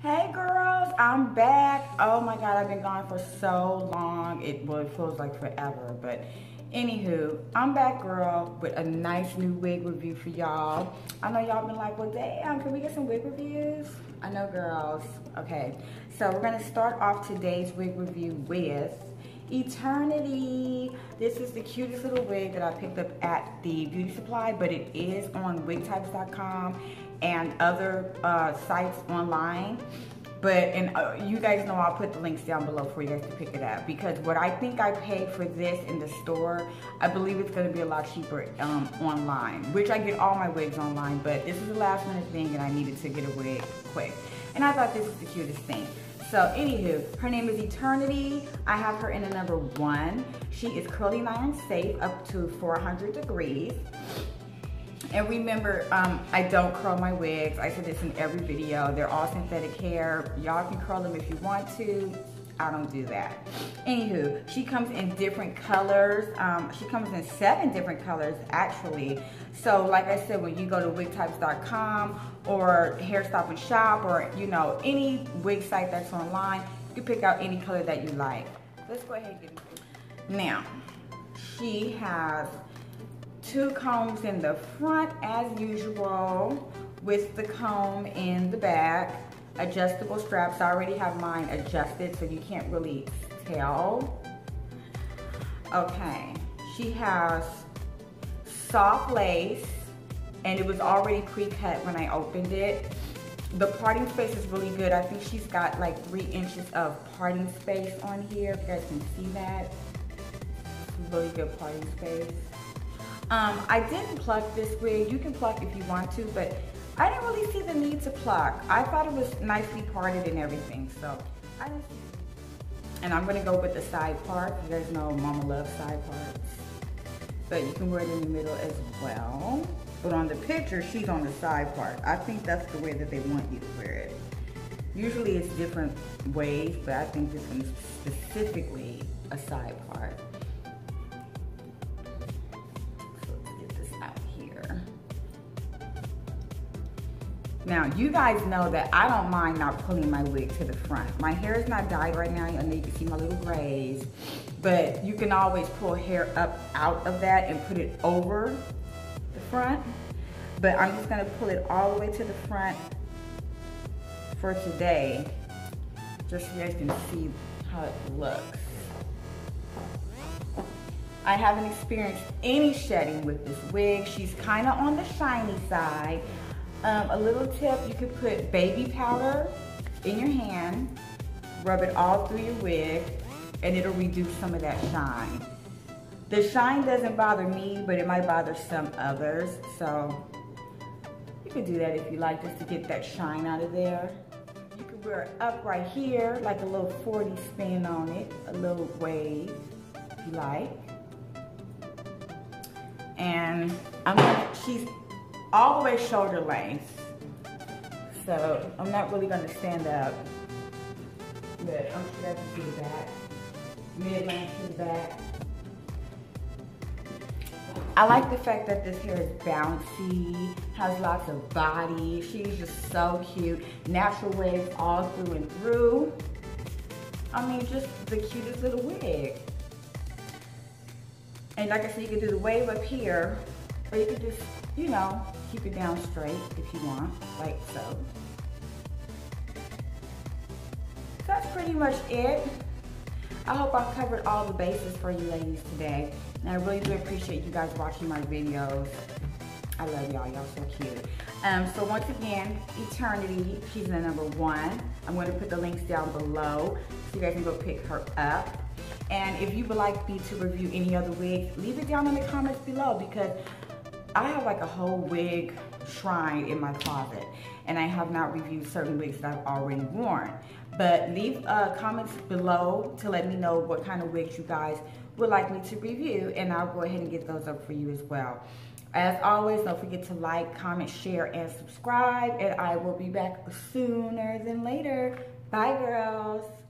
Hey girls, I'm back. Oh my god, I've been gone for so long. It feels like forever, but anywho, I'm back, girl, with a nice new wig review for y'all. I know y'all been like, well damn, can we get some wig reviews? I know, girls. Okay, so we're gonna start off today's wig review with Eternity. This is the cutest little wig that I picked up at the beauty supply, but it is on wigtypes.com and other sites online. But you guys know I'll put the links down below for you guys to pick it up, because what I think I paid for this in the store, I believe it's going to be a lot cheaper online, which I get all my wigs online, but this is the last minute thing and I needed to get a wig quick. And I thought this was the cutest thing. So anywho, her name is Eternity. I have her in a number 1. She is curling iron safe up to 400 degrees. And remember, I don't curl my wigs. I said this in every video. They're all synthetic hair. Y'all can curl them if you want to. I don't do that. Anywho, she comes in different colors. She comes in 7 different colors, actually. So like I said, when you go to wigtypes.com or Hair Stop and Shop, or any wig site that's online, you can pick out any color that you like. Let's go ahead and get into it. Now, she has 2 combs in the front as usual, with the comb in the back. Adjustable straps. I already have mine adjusted, so you can't really tell. Okay, she has soft lace, and it was already pre-cut when I opened it. The parting space is really good. I think she's got like 3 inches of parting space on here, if you guys can see that. Really good parting space. I didn't pluck this wig. You can pluck if you want to, but I didn't really see the need to pluck. I thought it was nicely parted and everything, so I didn't see it. And I'm gonna go with the side part. You guys know Mama loves side parts. But you can wear it in the middle as well. But on the picture, she's on the side part. I think that's the way that they want you to wear it. Usually it's different ways, but I think this one's specifically a side part. Now, you guys know that I don't mind not pulling my wig to the front. My hair is not dyed right now. I know you can see my little grays, but you can always pull hair up out of that and put it over the front. But I'm just gonna pull it all the way to the front for today, just so you guys can see how it looks. I haven't experienced any shedding with this wig. She's kind of on the shiny side. A little tip, you could put baby powder in your hand, rub it all through your wig, and it'll reduce some of that shine. The shine doesn't bother me, but it might bother some others, so you could do that if you like, just to get that shine out of there. You could wear it up right here, like a little 40 spin on it, a little wave, if you like. And she's all the way shoulder length, so I'm not really going to stand up, but I'm sure I can see the back, mid-length to the back. I like the fact that this hair is bouncy, has lots of body. She's just so cute. Natural waves all through and through. I mean, just the cutest little wig. And like I said, you can do the wave up here, or you could just, keep it down straight if you want, like so. That's pretty much it. I hope I've covered all the bases for you ladies today. And I really do appreciate you guys watching my videos. I love y'all, y'all so cute. So once again, Eternity, she's in the number 1. I'm going to put the links down below so you guys can go pick her up. And if you would like me to review any other wigs, leave it down in the comments below, because I have like a whole wig shrine in my closet, and I have not reviewed certain wigs that I've already worn. But leave comments below to let me know what kind of wigs you guys would like me to review, and I'll go ahead and get those up for you as well. As always, don't forget to like, comment, share, and subscribe, and I will be back sooner than later. Bye, girls.